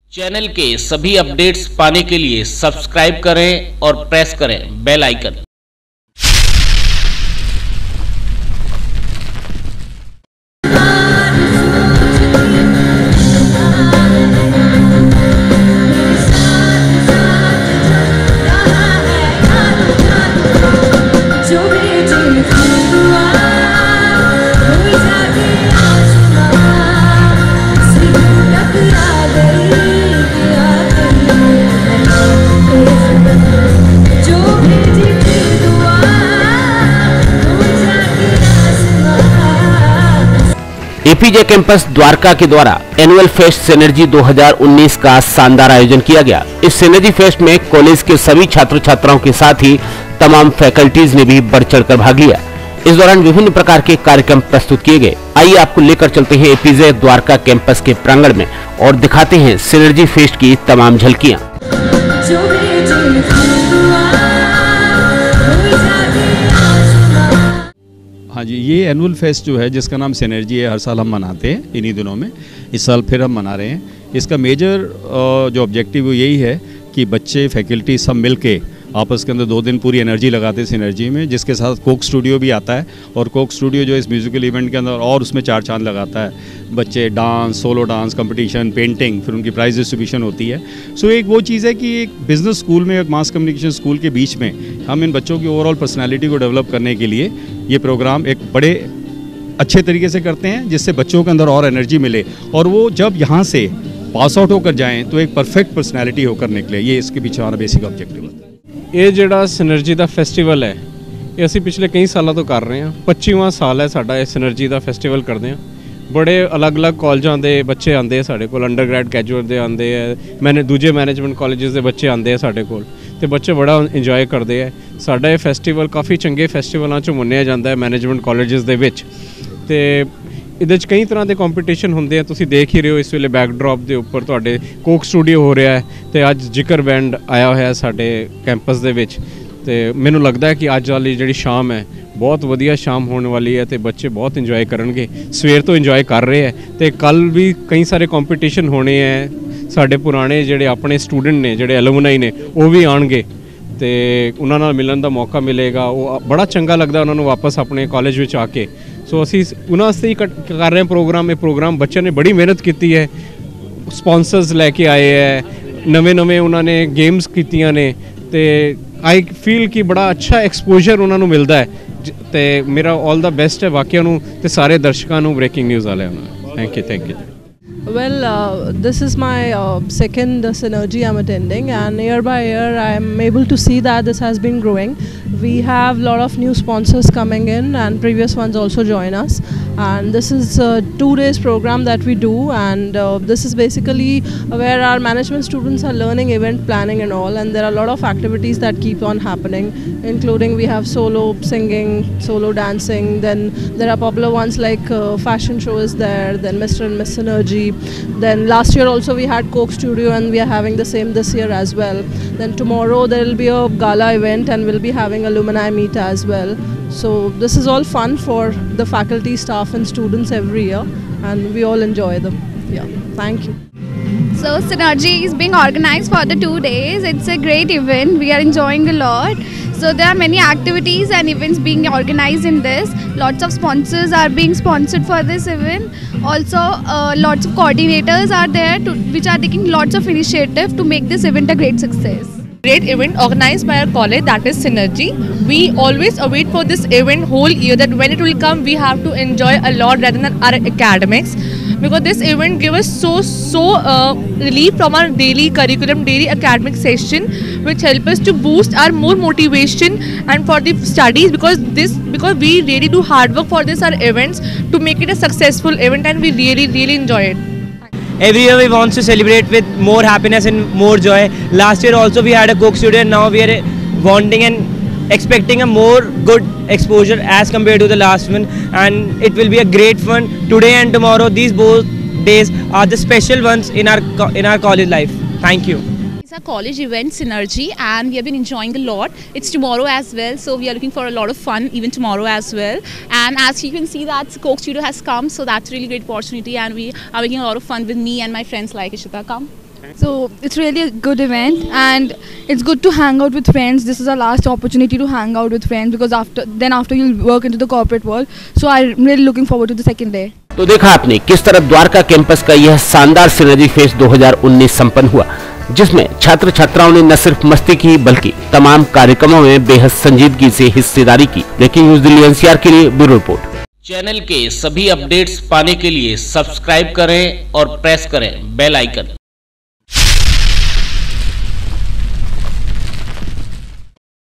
Channel के सभी updates पाने के लिए सब्सक्राइब करें और प्रेस करें bell icon. APJ campus Dwarka के द्वारा एनुअल फेस्ट सिनर्जी 2019 का शानदार आयोजन किया गया। इस सिनर्जी फेस्ट में कॉलेज के सभी छात्र छात्राओं के साथ ही तमाम फैकल्टीज ने भी बढ़ चढ़कर भाग लिया। इस दौरान विभिन्न प्रकार के कार्यक्रम प्रस्तुत किए गए। आइए आपको लेकर चलते हैं एपीजे द्वारका कैंपस के प्रांगण में और दिखाते हैं सिनर्जी फेस्ट की तमाम झलकियां। हाँ जी, ये एनुअल फेस्ट जो है जिसका नाम सिनर्जी है, हर साल हम मनाते हैं इन्हीं दिनों में। इस साल फिर हम मना रहे हैं। इसका मेजर जो ऑब्जेक्टिव वो यही है कि बच्चे फैकल्टी सब मिल के आपस के अंदर 2 दिन पूरी एनर्जी लगाते हैं सिनर्जी में, जिसके साथ कोक स्टूडियो भी आता है। और कोक स्टूडियो जो इस म्यूज़िकल इवेंट के अंदर और उसमें 4 चांद लगाता है। बच्चे dance, solo dance competition, painting, फिर उनकी प्राइज डिस्ट्रीब्यूशन होती है। सो एक वो चीज़ है कि एक बिज़नेस स्कूल में, एक मास कम्युनिकेशन स्कूल के बीच में हम इन बच्चों की ओवरऑल पर्सनैलिटी को डेवलप करने के लिए ये प्रोग्राम एक बड़े अच्छे तरीके से करते हैं, जिससे बच्चों के अंदर और एनर्जी मिले और वो जब यहाँ से पास आउट होकर जाएँ तो एक परफेक्ट पर्सनैलिटी होकर निकले। ये इसके पीछे हमारा बेसिक ऑब्जेक्टिव है। ਇਹ ਜਿਹੜਾ ਸਿਨਰਜੀ ਦਾ ਫੈਸਟੀਵਲ ਹੈ ਇਹ ਅਸੀਂ ਪਿਛਲੇ ਕਈ ਸਾਲਾਂ ਤੋਂ ਕਰ ਰਹੇ ਹਾਂ। 25ਵਾਂ ਸਾਲ ਹੈ ਸਾਡਾ ਇਹ ਸਿਨਰਜੀ ਦਾ ਫੈਸਟੀਵਲ ਕਰਦੇ ਹਾਂ। ਬੜੇ ਅਲੱਗ-ਅਲੱਗ ਕਾਲਜਾਂ ਦੇ ਬੱਚੇ ਆਉਂਦੇ ਆ ਸਾਡੇ ਕੋਲ, ਅੰਡਰਗ੍ਰੈਡ ਗ੍ਰੈਜੂਏਟ ਦੇ ਆਉਂਦੇ ਆ, ਦੂਜੇ ਮੈਨੇਜਮੈਂਟ ਕਾਲਜਸ ਦੇ ਬੱਚੇ ਆਉਂਦੇ ਆ ਸਾਡੇ ਕੋਲ ਤੇ ਬੱਚੇ ਬੜਾ ਇੰਜੋਏ ਕਰਦੇ ਆ। ਸਾਡਾ ਇਹ ਫੈਸਟੀਵਲ ਕਾਫੀ ਚੰਗੇ ਫੈਸਟੀਵਲਾਂ 'ਚੋਂ ਮੰਨਿਆ ਜਾਂਦਾ ਹੈ ਮੈਨੇਜਮੈਂਟ ਕਾਲਜਸ ਦੇ ਵਿੱਚ। ਤੇ ਇਹਦੇ 'ਚ ਕਈ ਤਰ੍ਹਾਂ ਦੇ ਕੰਪੀਟੀਸ਼ਨ ਹੁੰਦੇ ਆ। ਤੁਸੀਂ ਦੇਖ ਹੀ ਰਹੇ ਹੋ ਇਸ ਵੇਲੇ ਬੈਕਡ੍ਰੌਪ ਦੇ ਉੱਪਰ ਤੁਹਾਡੇ ਕੋਕ ਸਟੂਡੀਓ ਹੋ ਰਿਹਾ ਹੈ ਤੇ ਅੱਜ ਜ਼ਿਕਰ ਬੈਂਡ ਆਇਆ ਹੋਇਆ ਸਾਡੇ ਕੈਂਪਸ ਦੇ ਵਿੱਚ। ਤੇ ਮੈਨੂੰ ਲੱਗਦਾ ਹੈ ਕਿ ਅੱਜ ਵਾਲੀ ਜਿਹੜੀ ਸ਼ਾਮ ਹੈ ਬਹੁਤ ਵਧੀਆ ਸ਼ਾਮ ਹੋਣ ਵਾਲੀ ਹੈ ਤੇ ਬੱਚੇ ਬਹੁਤ ਇੰਜੋਏ ਕਰਨਗੇ। ਸਵੇਰ ਤੋਂ ਇੰਜੋਏ ਕਰ ਰਹੇ ਹੈ ਤੇ ਕੱਲ੍ਹ ਵੀ ਕਈ ਸਾਰੇ ਕੰਪੀਟੀਸ਼ਨ ਹੋਣੇ ਹੈ। ਸਾਡੇ ਪੁਰਾਣੇ ਜਿਹੜੇ ਆਪਣੇ ਸਟੂਡੈਂਟ ਨੇ, ਜਿਹੜੇ ਐਲੂਮਨਾਈ ਨੇ, ਉਹ ਵੀ ਆਉਣਗੇ ਤੇ ਉਹਨਾਂ ਨਾਲ ਮਿਲਣ ਦਾ ਮੌਕਾ ਮਿਲੇਗਾ। ਉਹ ਬੜਾ ਚੰਗਾ ਲੱਗਦਾ ਉਹਨਾਂ ਨੂੰ ਵਾਪਸ ਆਪਣੇ ਕਾਲਜ ਵਿੱਚ ਆ ਕੇ। ਸੋ ਅਸੀਂ ਉਹਨਾਂ ਵਾਸਤੇ ਹੀ ਕਰ ਰਹੇ ਹਾਂ ਪ੍ਰੋਗਰਾਮ। ਇਹ ਪ੍ਰੋਗਰਾਮ ਬੱਚਿਆਂ ਨੇ ਬੜੀ ਮਿਹਨਤ ਕੀਤੀ ਹੈ, ਸਪੋਂਸਰਸ ਲੈ ਕੇ ਆਏ ਹੈ, ਨਵੇਂ ਉਹਨਾਂ ਨੇ ਗੇਮਸ ਕੀਤੀਆਂ ਨੇ ਤੇ ਆਈ ਫੀਲ ਕਿ ਬੜਾ ਅੱਛਾ ਐਕਸਪੋਜ਼ਰ ਉਹਨਾਂ ਨੂੰ ਮਿਲਦਾ ਹੈ। ਤੇ ਮੇਰਾ ਆਲ ਦਾ ਬੈਸਟ ਹੈ ਬਾਕੀਆਂ ਨੂੰ ਤੇ ਸਾਰੇ ਦਰਸ਼ਕਾਂ ਨੂੰ ਬ੍ਰੇਕਿੰਗ ਨਿਊਜ਼ ਵਾਲਿਆਂ ਨੂੰ। Thank you. Well, this is my second synergy I'm attending, and year by year I'm able to see that this has been growing. We have a lot of new sponsors coming in and previous ones also join us, and this is a 2 days program that we do, and this is basically where our management students are learning event planning and all, and there are a lot of activities that keep on happening, including we have solo singing, solo dancing, then there are popular ones like fashion show is there, then Mr. and Miss Synergy. Then last year also we had Coke Studio and we are having the same this year as well. Then tomorrow there will be a gala event and we'll be having alumni meet as well. So this is all fun for the faculty, staff and students every year, and we all enjoy them. Yeah, thank you. So Synergy is being organized for the 2 days. It's a great event. We are enjoying a lot. So there are many activities and events being organized in this. Lots of sponsors are being sponsored for this event. Also lots of coordinators are there which are taking lots of initiative to make this event a great success. Great event organized by our college, that is Synergy. We always await for this event whole year, that when it will come we have to enjoy a lot rather than our academics, because this event gives us so relief from our daily curriculum, daily academic session, which help us to boost our more motivation and for the studies, because we really do hard work for this our events to make it a successful event, and we really enjoy it. Every year we want to celebrate with more happiness and more joy. Last year also we had a Coke Studio, and now we are wanting and expecting a more good exposure as compared to the last one, and it will be a great fun. Today and tomorrow, these both days are the special ones in our college life. Thank you. It's a college event, Synergy, and we have been enjoying a lot. It's tomorrow as well, so we are looking for a lot of fun even tomorrow as well. And as you can see that Coke Studio has come, so that's a really great opportunity, and we are making a lot of fun with me and my friends like Ishita. Come. So it's really a good event and it's good to hang out with friends. This is our last opportunity to hang out with friends because after you'll work into the corporate world. So I'm really looking forward to the second day. तो देखा आपने किस तरह Dwarka campus का यह शानदार synergy fest 2019 संपन्न हुआ, जिसमें छात्र छात्राओं ने न सिर्फ मस्ती की बल्कि तमाम कार्यक्रमों में बेहद संजीदगी से हिस्सेदारी की। ब्रेकिंग न्यूज दिल्ली एनसीआर के लिए ब्यूरो रिपोर्ट। चैनल के सभी अपडेट्स पाने के लिए सब्सक्राइब करें और प्रेस करें बेल आइकन।